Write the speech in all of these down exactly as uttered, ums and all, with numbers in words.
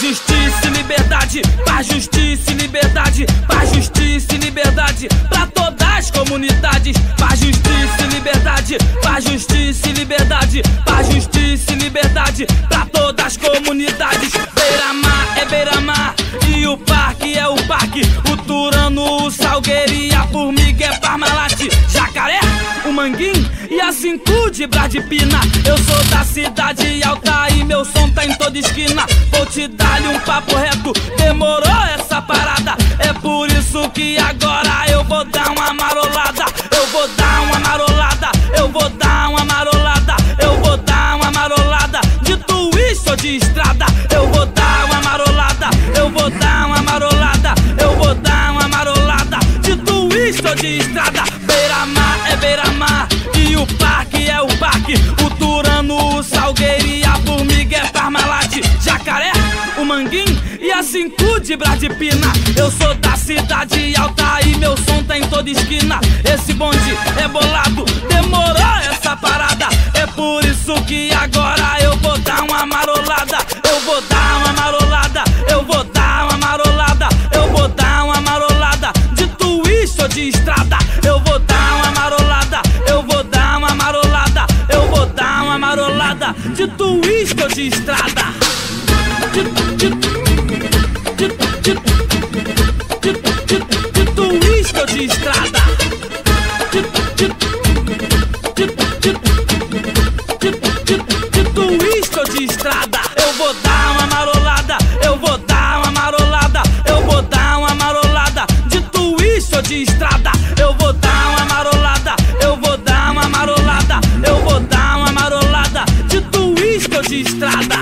justiça e liberdade, paz, justiça e liberdade, paz, justiça e liberdade pra todas as comunidades. Paz, justiça e liberdade, paz, justiça e liberdade, paz, justiça e liberdade pra todas as comunidades. Beira-mar é beira-mar e o parque é o parque. O Turano, o Salgueiro e a Formiga é Parmalat. Jacaré, o Manguinho e a Cinco de Bradipina. Eu sou da cidade alta e meu som tá em toda esquina. Vou te dar-lhe um papo reto, demorou essa parada. É por isso que agora eu vou dar uma marolada. Eu vou dar uma marolada, eu vou dar uma marolada, eu vou dar uma marolada de twist ou de estrada. Eu vou dar uma marolada, eu vou dar uma marolada, eu vou dar uma marolada de twist ou de estrada. Beira-mar é beira-mar e o parque é o parque. O Turano, o Salgueiro e a Formiga é Parmalat. Jacaré, o Manguinho e a Cinco de Bradipina. Eu sou da cidade alta e meu som tá em toda esquina. Esse bonde é bolado, demorou essa parada. É por isso que agora eu vou dar uma marolada. Eu vou dar uma marolada, eu vou dar uma marolada, eu vou dar uma marolada de twist ou de estrada. Eu vou dar uma marolada, eu vou dar uma marolada, eu vou dar uma marolada de twist ou de estrada. De, de, de, de, de, de, de twist ou de estrada. De, de, de, de, de, de twist ou de estrada. Eu vou dar uma marolada, eu vou dar uma marolada, eu vou dar uma marolada de twist ou de estrada. Eu vou dar uma marolada, eu vou dar uma marolada, eu vou dar uma marolada de twist ou de estrada.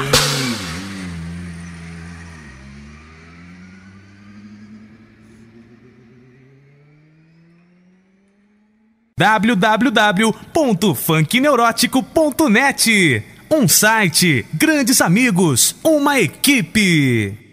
w w w ponto funk neurótico ponto net. Um site, grandes amigos, uma equipe.